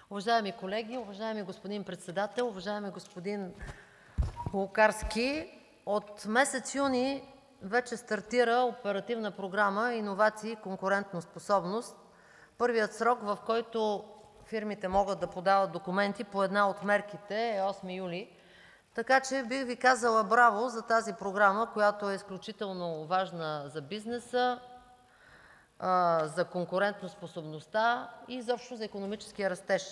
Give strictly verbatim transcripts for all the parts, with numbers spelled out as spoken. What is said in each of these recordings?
Уважаеми колеги, уважаеми господин Председател, уважаеми господин Лукарски! От месец юни вече стартира Оперативна програма „Иновации и конкурентоспособност”. Първият срок, в който фирмите могат да подават документи по една от мерките, е осми юли. Така че бих Ви казала браво за тази програма, която е изключително важна за бизнеса, за конкурентоспособността и изобщо за икономическия растеж.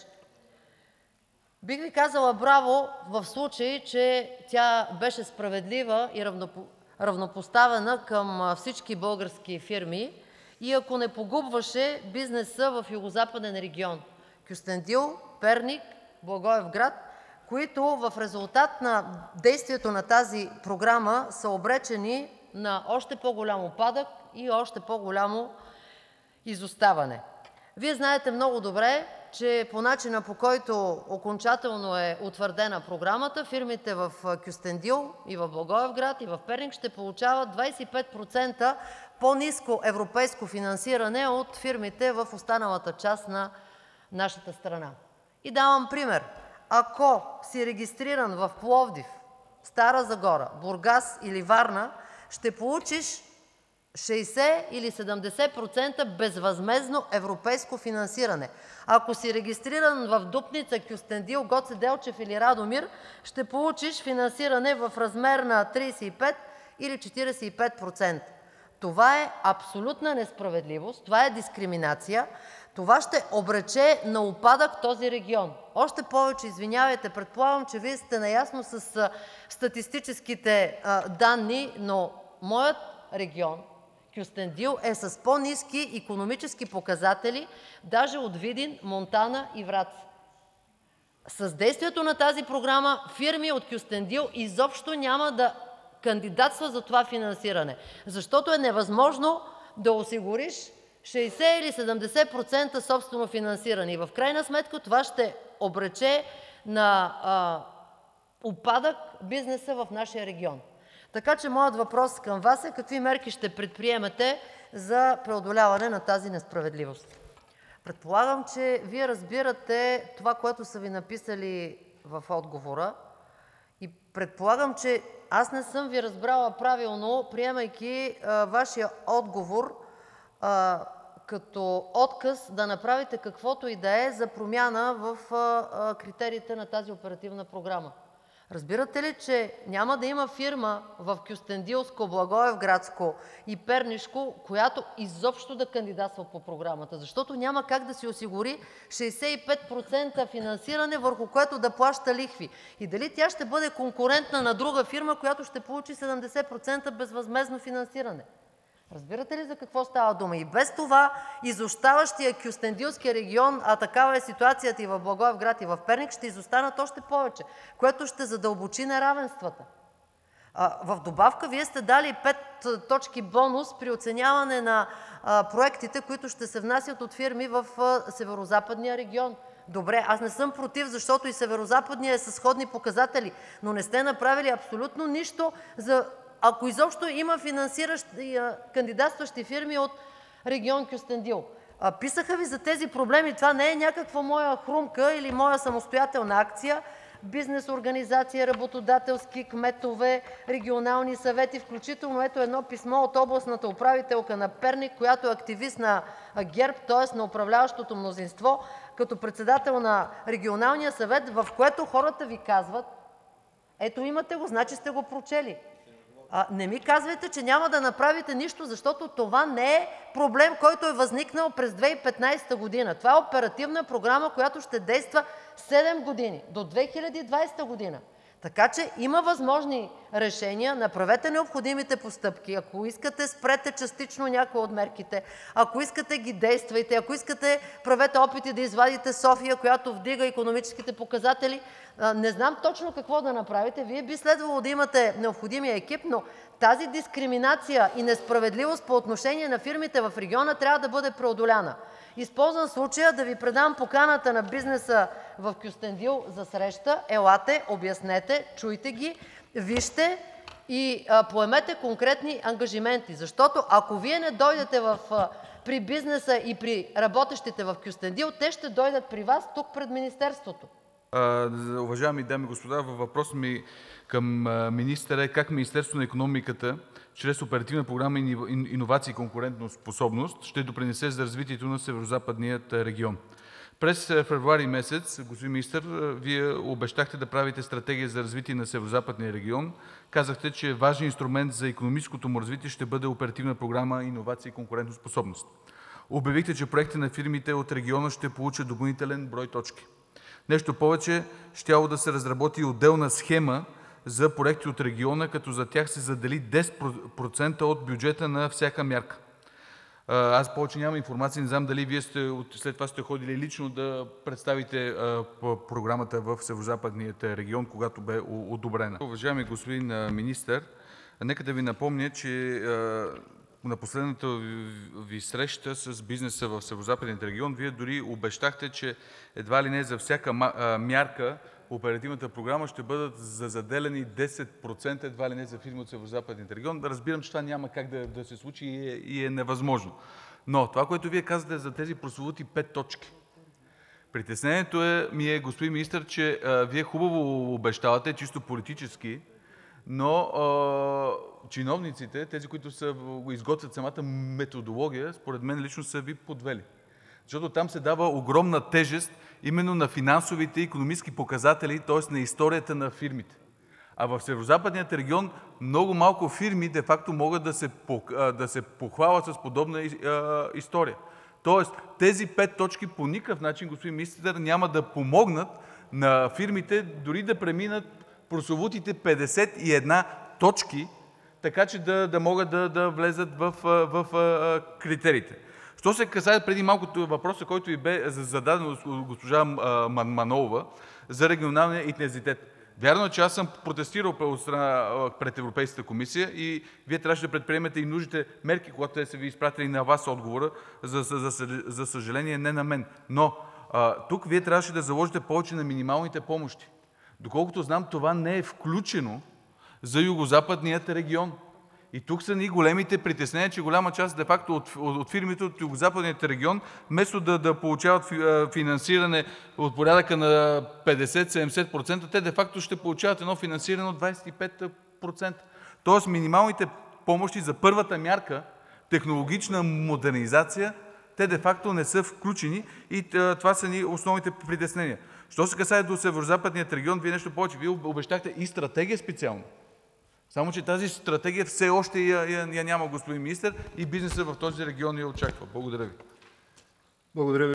Бих Ви казала браво, в случай че тя беше справедлива и равнопоставена към всички български фирми и ако не погубваше бизнеса в Югозападен регион – Кюстендил, Перник, Благоевград, които в резултат на действието на тази програма са обречени на още по-голям упадък и още по-голямо изоставане. Вие знаете много добре, че по начина, по който окончателно е утвърдена програмата, фирмите в Кюстендил, и в Благоевград, и в Перник ще получават двадесет и пет процента по-ниско европейско финансиране от фирмите в останалата част на нашата страна. И давам пример. Ако си регистриран в Пловдив, Стара Загора, Бургас или Варна, ще получиш шейсет или седемдесет процента безвъзмездно европейско финансиране. Ако си регистриран в Дупница, Кюстендил, Гоце Делчев или Радомир, ще получиш финансиране в размер на тридесет и пет или четиридесет и пет процента. Това е абсолютна несправедливост, това е дискриминация, това ще обрече на упадък този регион. Още повече, извинявайте, предполагам, че Вие сте наясно с статистическите данни, но моят регион Кюстендил е с по-ниски икономически показатели даже от Видин, Монтана и Враца. С действието на тази програма фирми от Кюстендил изобщо няма да кандидатстват за това финансиране, защото е невъзможно да осигуриш шейсет или седемдесет процента собствено финансиране и в крайна сметка това ще обрече на а, упадък бизнеса в нашия регион. Така че моят въпрос към Вас е: какви мерки ще предприемете за преодоляване на тази несправедливост? Предполагам, че Вие разбирате това, което са Ви написали в отговора, и предполагам, че аз не съм Ви разбрала правилно, приемайки а, Вашия отговор а, като отказ да направите каквото и да е за промяна в а, критериите на тази оперативна програма. Разбирате ли, че няма да има фирма в Кюстендилско, Благоевградско и Пернишко, която изобщо да кандидатства по програмата, защото няма как да си осигури шейсет и пет процента финансиране, върху което да плаща лихви? И дали тя ще бъде конкурентна на друга фирма, която ще получи седемдесет процента безвъзмездно финансиране? Разбирате ли за какво става дума? И без това изоставащия Кюстендилски регион, а такава е ситуацията и в Благоевград, и в Перник, ще изостанат още повече, което ще задълбочи неравенствата. В добавка Вие сте дали пет точки бонус при оценяване на проектите, които ще се внасят от фирми в Северозападния регион. Добре, аз не съм против, защото и Северозападният е със сходни показатели, но не сте направили абсолютно нищо за... ако изобщо има финансиращи, кандидатстващи фирми от регион Кюстендил. Писаха Ви за тези проблеми. Това не е някаква моя хрумка или моя самостоятелна акция. Бизнес организации, работодателски, кметове, регионални съвети, включително ето едно писмо от областната управителка на Перник, която е активист на ГЕРБ, т.е. на управляващото мнозинство, като председател на регионалния съвет, в което хората Ви казват: ето имате го, значи сте го прочели. А, не ми казвайте, че няма да направите нищо, защото това не е проблем, който е възникнал през две хиляди и петнадесета година. Това е оперативна програма, която ще действа седем години, до две хиляди и двадесета година. Така че има възможни решения, направете необходимите постъпки. Ако искате, спрете частично някои от мерките, ако искате, ги действайте, ако искате, правете опити да извадите София, която вдига икономическите показатели. Не знам точно какво да направите. Вие би следвало да имате необходимия екип, но тази дискриминация и несправедливост по отношение на фирмите в региона трябва да бъде преодоляна. Използвам случая да Ви предам поканата на бизнеса в Кюстендил за среща. Елате, обяснете, чуйте ги, вижте и а, поемете конкретни ангажименти. Защото ако Вие не дойдете в при бизнеса и при работещите в Кюстендил, те ще дойдат при Вас, тук пред Министерството. Uh, уважаеми дами и господа, въпросът ми към министъра е как Министерството на икономиката чрез Оперативна програма „Иновации и конкурентоспособност“ ще допринесе за развитието на Северозападният регион. През февруари месец, господин министър, Вие обещахте да правите стратегия за развитие на Северозападния регион. Казахте, че важен инструмент за икономическото му развитие ще бъде Оперативна програма „Иновации и конкурентоспособност“. Обявихте, че проектите на фирмите от региона ще получат допълнителен брой точки. Нещо повече, щяло да се разработи отделна схема за проекти от региона, като за тях се задели десет процента от бюджета на всяка мярка. Аз повече нямам информация, не знам дали Вие сте, след това сте ходили лично да представите програмата в Северозападният регион, когато бе одобрена. Уважаеми господин министър, нека да Ви напомня, че на последната Ви среща с бизнеса в Северозападният регион Вие дори обещахте, че едва ли не за всяка мярка по оперативната програма ще бъдат заделени десет процента едва ли не за фирми от Северозападният регион. Разбирам, че това няма как да, да се случи и е, и е невъзможно. Но това, което Вие казвате за тези прословути пет точки. Притеснението е, ми е, господин министър, че а, Вие хубаво обещавате, чисто политически, но а, чиновниците, тези, които са, изготвят самата методология, според мен лично са Ви подвели. Защото там се дава огромна тежест именно на финансовите и икономически показатели, т.е. на историята на фирмите. А в Северозападният регион много малко фирми де-факто могат да се, да се похвалят с подобна история. Тоест тези пет точки по никакъв начин, господин министър, няма да помогнат на фирмите дори да преминат прословутите петдесет и една точки, така че да, да могат да, да влезат в, в, в критериите. Що се касае преди малкото въпроса, който ви бе зададен от госпожа Манолова за регионалния интензитет. Вярно е, че аз съм протестирал пред Европейската комисия и Вие трябваше да предприемете и нужните мерки, когато те са Ви изпратили на Вас отговора, за, за, за, за съжаление не на мен. Но а, тук Вие трябваше да заложите повече на минималните помощи. Доколкото знам, това не е включено за югозападният регион. И тук са ни големите притеснения, че голяма част де-факто от, от, от фирмите от югозападният регион, вместо да, да получават финансиране от порядъка на петдесет до седемдесет процента, те де-факто ще получават едно финансиране от двадесет и пет процента. Тоест минималните помощи за първата мярка, технологична модернизация, те де-факто не са включени и това са ни основните притеснения. Що се касае до Северозападният регион, Вие нещо повече. Вие обещахте и стратегия специално. Само че тази стратегия все още я, я, я няма, господин министър, и бизнесът в този регион я очаква. Благодаря Ви. Благодаря ви.